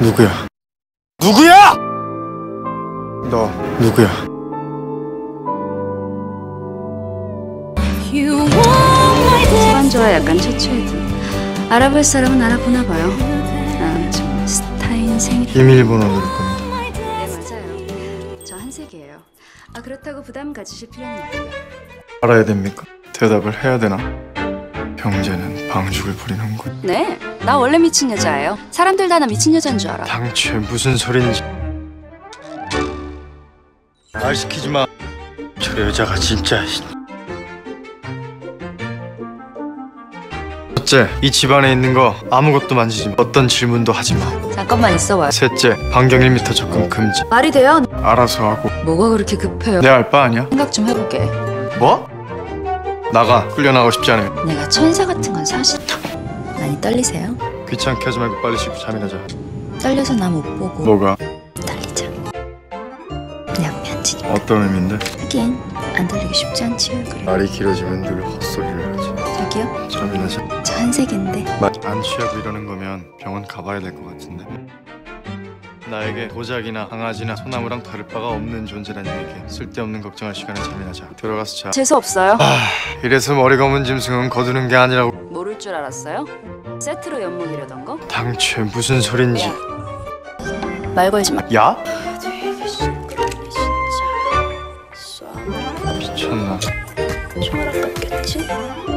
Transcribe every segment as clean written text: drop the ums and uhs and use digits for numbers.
누구야? 누구야? 너 누구야? 사람좋아 약간 최초이든 알아볼 사람은 알아보나 봐요. 난 좀 스타 인생이. 비밀번호 누를 겁니다. 네 맞아요. 저 한색이에요. 그렇다고 부담 가지실 필요는 없고요. 알아야 됩니까? 대답을 해야 되나? 병재는 방죽을 부리는군. 네, 나 원래 미친 여자예요. 사람들 다 나 미친 여자인 줄 알아. 당최 무슨 소린지. 말 시키지 마. 저 여자가 진짜. 첫째, 이 집안에 있는 거 아무것도 만지지 마. 어떤 질문도 하지 마. 잠깐만 있어봐요. 셋째, 반경 1m 접근 금지. 말이 돼요? 알아서 하고. 뭐가 그렇게 급해요? 내 알 바 아니야? 생각 좀 해볼게. 뭐? 나가. 끌려나가고 싶지 않으면. 내가 천사 같은 건 사실. 많이 떨리세요? 귀찮게 하지 말고 빨리 씻고 잠이나 자. 떨려서 나 못 보고. 뭐가? 떨리자. 그냥 편지니까. 어떤 의미인데? 하긴 안 떨리기 쉽지 않지요. 그래. 말이 길어지면 늘 헛소리를 하지. 저기요? 잠이나 자. 저 한색인데. 안 취하고 이러는 거면 병원 가봐야 될 것 같은데. 나에게 도자기나 강아지나 소나무랑 다를 바가 없는 존재란 얘기. 쓸데없는 걱정할 시간에 잠이나 자. 들어가서 자. 재수 없어요. 이래서 머리가 검은 짐승은 거두는 게 아니라고. 모를 줄 알았어요? 세트로 엿먹이려던 거? 당최 무슨 소린지. 말 걸지 마. 야? 되게 시끄럽네 진짜. 미쳤나? 총알 아깝겠지?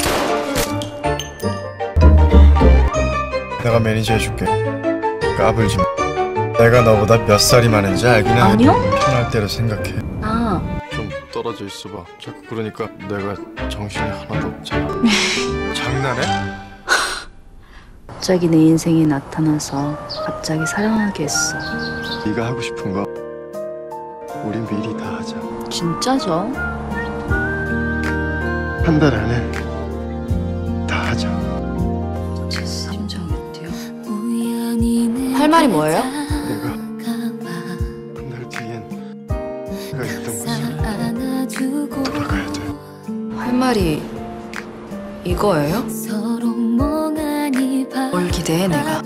내가 매니저 해줄게. 까불지 마. 내가 너보다 몇 살이 많은지 알기는 해. 아니요? 편할 대로 생각해. 좀 떨어져 있어봐. 자꾸 그러니까 내가 정신이 하나도 없잖아. 장난해? 갑자기 내 인생이 나타나서 갑자기 사랑하게 했어. 네가 하고 싶은 거 우리 미리 다 하자. 진짜죠? 한 달 안에 다 하자. 심정이 어때요? 할 말이 뭐예요? 내가 한 달 뒤엔 내가 있던 곳으로 돌아가야 돼. 할 말이 이거예요? 뭘 기대해 내가?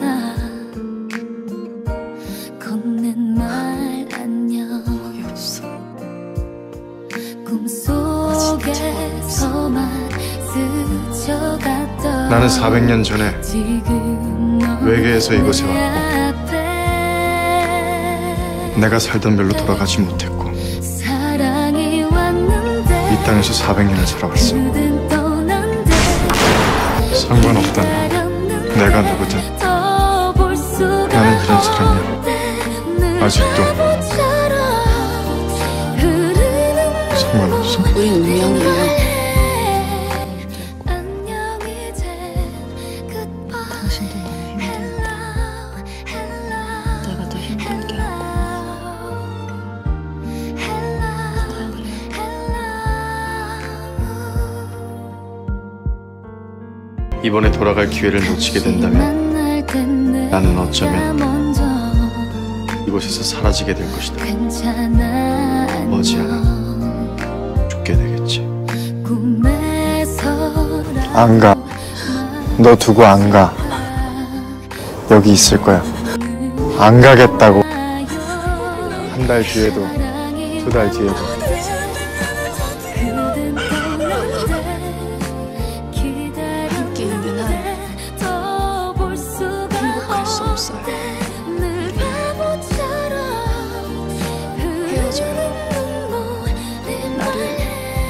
음악이 없어. 나는 400년 전에 외계에서 이곳에 왔고 내가 살던 별로 돌아가지 못했고 이 땅에서 400년을 살아왔어. 상관없다면 내가 누구든 나는 그런 사람이야. 아직도 상관없어. 우린 운명이에요. 당신도 너무 힘들다. 내가 더 힘들게 하고. 이번에 돌아갈 기회를 놓치게 된다면 나는 어쩌면 이곳에서 사라지게 될 것이다. 머지않아 죽게 되겠지. 안 가. 너 두고 안 가. 여기 있을 거야. 안 가겠다고. 한 달 뒤에도, 2달 뒤에도. 함께이면 행복할 수 없어요. 헤어져요. 나를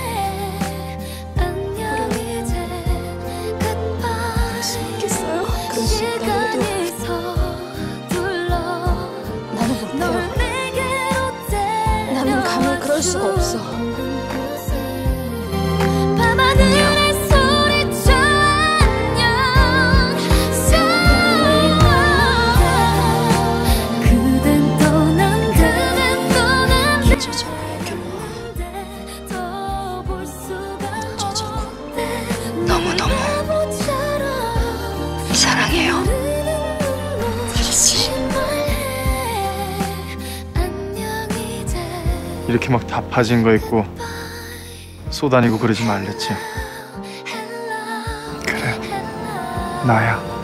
할 수 있겠어요? 그럴 수 있다고 해도 나는 못해요. 나는 감히 그럴 수가 없어. 안녕. 너무너무 사랑해요. 그렇지. 이렇게 막 다 파진 거 있고 쏘다니고 그러지 말랬지. 그래, 나야.